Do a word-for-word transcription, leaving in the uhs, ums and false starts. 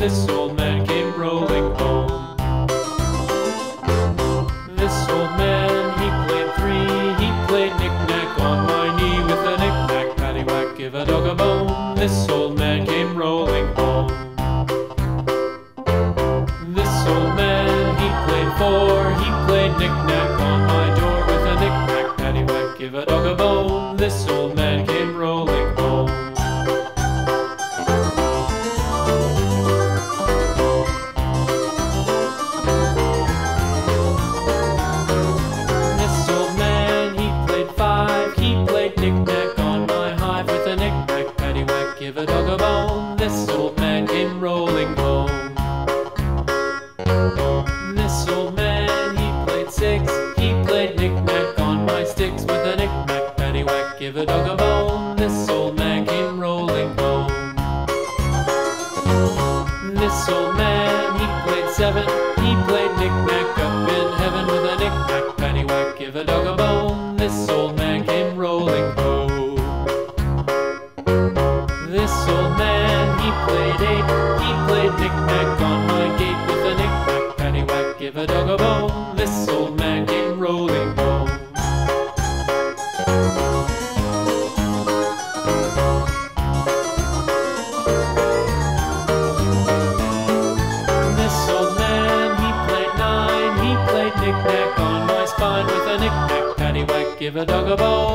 this old man came rolling home. This old man, he played three, he played knick-knack on my knee with a knick-knack, paddywhack, give a dog a bone. This old man came rolling home. This old man, he played four, he played knick-knack on my door with a knick-knack, paddywhack, give a dog a bone. This old man came rolling home. This old man, he played five, he played knick-knack on my hive with a knick-knack, paddywhack, give a dog a bone. This old man came rolling home. This old man, he played six, he played knick-knack on my sticks with a knick-knack, paddywhack, give a dog a bone. This old man came rolling home. This old man, he played seven, he played knick-knack up in heaven with a knick-knack, paddywhack, give a dog a bone. This old man came rolling home. This old man, he played eight, he played knick-knack on my gate with a knick-knack, paddywhack, give a dog a bone. This old man came rolling home. This old man, he played nine, he played knick-knack on my spine with a knick-knack, paddywhack, give a dog a bone.